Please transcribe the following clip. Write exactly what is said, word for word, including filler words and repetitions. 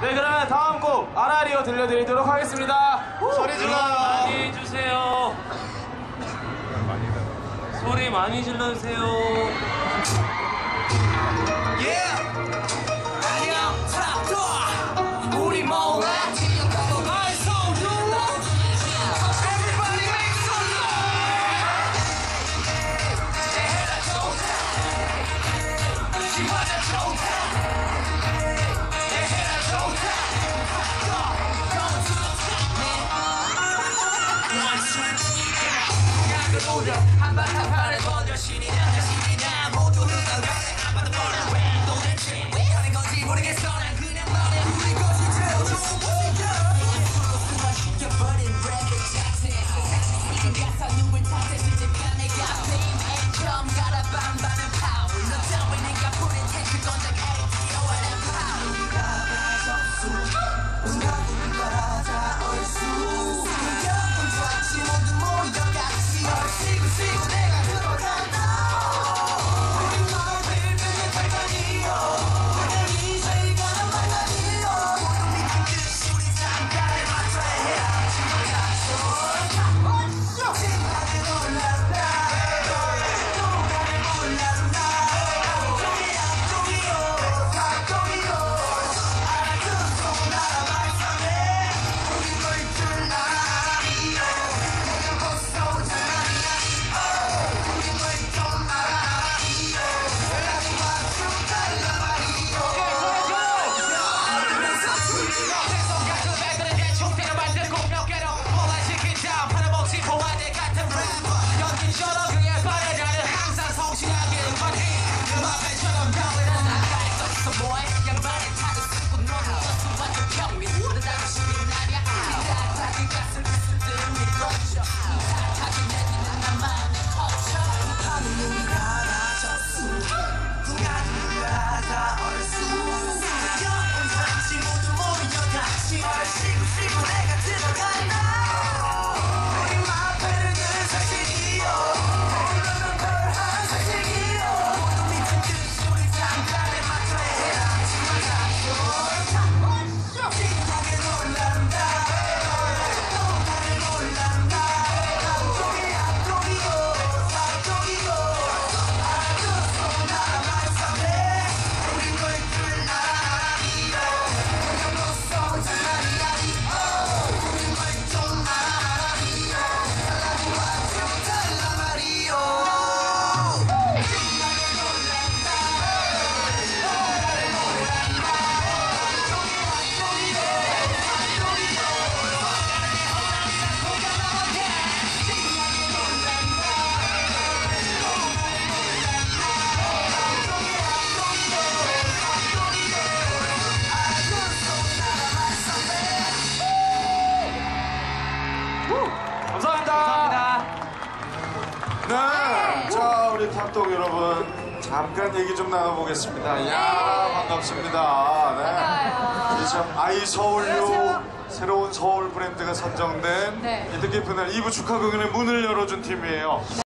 네, 그러면 다음 곡 아라리오 들려드리도록 하겠습니다. 소리 질러! 많이 해주세요. 소리 많이 질러주세요. Yeah! 안녕 탑도 우리 몰라 I so you Everybody make some noise 내 해라 좋다 지화자 좋다 내 해라 좋다 Come to the top man One switch 약을 오려 한발 한발을 건져 신이 나냐 신이 나 모두 흩어가네 아마도 몰라 왜 도대체 왜 하는 건지 모르겠어 난 그냥 말해 우리 것이 제일 좋은 것이야 플러스만 시켜버린 랩의 자체 지금 가사 누굴 탓해 시집가 내가 fame and come 가라 반반은 power 너 따위 내가 부린 탱크 건져 에이티오 and power 우리가 접수 우리가 우리가 얼쑤 여러분 같이 모두 모여 같이 얼씨구 씨구 내가 들어간다 우리 널 빌빌 발견이요 그냥 이제가 말라니요 모두 믿는 듯이 우리 잠깐에 맞춰야 해 지금 신나게 놀란다 누가를 몰랐나 앞쪽이 앞쪽이요 앞쪽이요 알아듣고 나라 말씀해 우리 물줄 나라니요 내가 벗어 장난이야 우리 물좀 알아니요 연락이 와주 달라 말이요 그러면서 줄여 계속 가져가들은 대충 때려 만들고 몇 개로 몰아시킨 다음 팔아먹지 보아대 같은 래퍼 연기처럼 그의 바래라는 항상 성실하게 응원해 그 앞에처럼 너희는 나가 있었어 boy 양반의 차를 쓰고 너는 수많은 병이 너 당신이 나냐 따뜻하게 가슴 든든히 걷죠 따뜻하게 내리는 나만의 터쳐 하는 우리가 나졌수 누가 누가 다 얼쑤 여운 잠시 모두 모여 같이 얼씨구 씨구 내가 들어간다 우리 마패를 늘 사실이요 이러면 별한 사실이요 모두 믿은 듯이 우리 잠깐에 맞춰야 해라 지금 신나게 놀란다 누가를 몰란다 앞쪽이 앞쪽이요 앞쪽이요 알아듣고 나라 말씀해 우리 물줄 나라니요 그냥 벗어 장난이 아니요 우리 물좀 알아니요 달라고 와주 달라 말이요 신나게 놀란다 누가를 몰란다 앞쪽이 앞쪽이요 앞쪽이요 고가 나와게 신나게 놀란다 앞쪽이 앞쪽이요 앞쪽이요 알아듣고 나라 말씀해 감사합니다. 네, 자 우리 탑독 여러분 잠깐 얘기 좀 나눠보겠습니다. 이야 반갑습니다. 네. 이제 참 아이 서울요 새로운 서울 브랜드가 선정된 네. 이 뜻깊은 날 이 부 축하 공연의 문을 열어준 팀이에요.